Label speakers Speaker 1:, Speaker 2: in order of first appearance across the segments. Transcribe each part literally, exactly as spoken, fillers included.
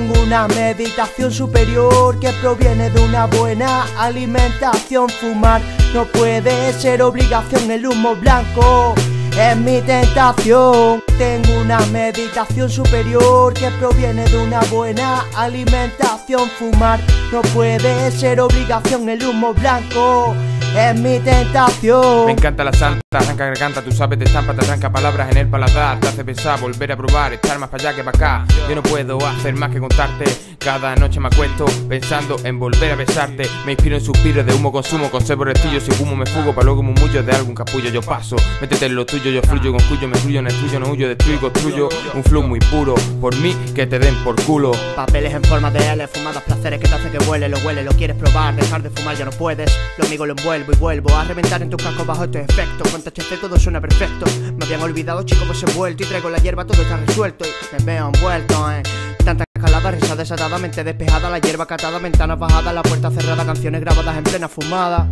Speaker 1: Tengo una meditación superior que proviene de una buena alimentación. Fumar no puede ser obligación, el humo blanco es mi tentación. Tengo una meditación superior que proviene de una buena alimentación. Fumar no puede ser obligación, el humo blanco es mi tentación.
Speaker 2: Me encanta la santa, arranca garganta, tú sabes de estampa, te arranca palabras en el paladar. Te hace pensar, volver a probar, estar más para allá que para acá. Yo no puedo hacer más que contarte. Cada noche me acuesto pensando en volver a besarte. Me inspiro en suspiros de humo, consumo, conservo restillos. Si fumo me fugo, para luego murmullo de algún capullo. Yo paso, métete en lo tuyo, yo fluyo, concluyo, me fluyo, no excluyo, no huyo, destruyo y construyo un flow muy puro. Por mí, que te den por culo.
Speaker 3: Papeles en forma de L, fumadas placeres que te hace que huele, lo huele, lo quieres probar, dejar de fumar ya no puedes. Lo amigo lo envuelvo y vuelvo a reventar en tus cascos bajo estos efectos. Con T H C todo suena perfecto. Me habían olvidado, chico, pues he vuelto y traigo la hierba, todo está resuelto. Y me veo envuelto, eh. Tanta escalada, risa desatadamente despejada, la hierba catada, ventanas bajadas, la puerta cerrada, canciones grabadas en plena fumada.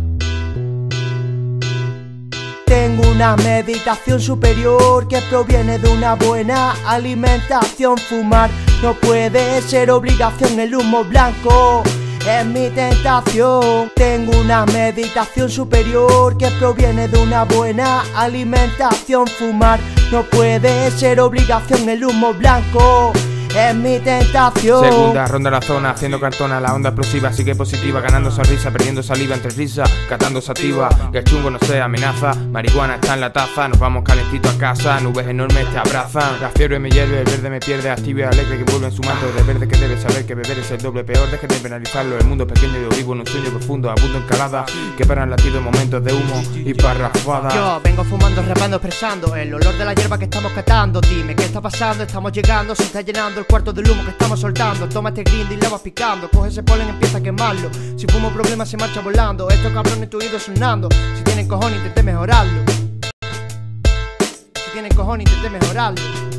Speaker 1: Tengo una meditación superior que proviene de una buena alimentación. Fumar no puede ser obligación, el humo blanco es mi tentación. Tengo una meditación superior que proviene de una buena alimentación. Fumar no puede ser obligación, el humo blanco es mi tentación.
Speaker 2: Segunda ronda la zona, haciendo cartona, la onda explosiva sigue positiva, ganando sonrisa, perdiendo saliva entre risas, catando sativa, que el chungo no sea amenaza, marihuana está en la taza, nos vamos calentito a casa, nubes enormes te abrazan, la fiebre me hierve, el verde me pierde, activo y alegre que vuelve en su manto de verde que debe saber que beber es el doble peor, deje de penalizarlo, el mundo es pequeño y yo vivo en un sueño profundo, abundo en calada, que paran latidos momentos de humo y parrafadas.
Speaker 3: Yo vengo fumando, rapando, expresando el olor de la hierba que estamos catando. Dime qué está pasando, estamos llegando, se está llenando el cuarto del humo que estamos soltando. Toma este grind y le vas picando, coge ese polen, empieza a quemarlo. Si fumo problemas se marcha volando, estos cabrones tu oído sonando. Si tienen cojones intenté mejorarlo. Si tienen cojones intenté mejorarlo.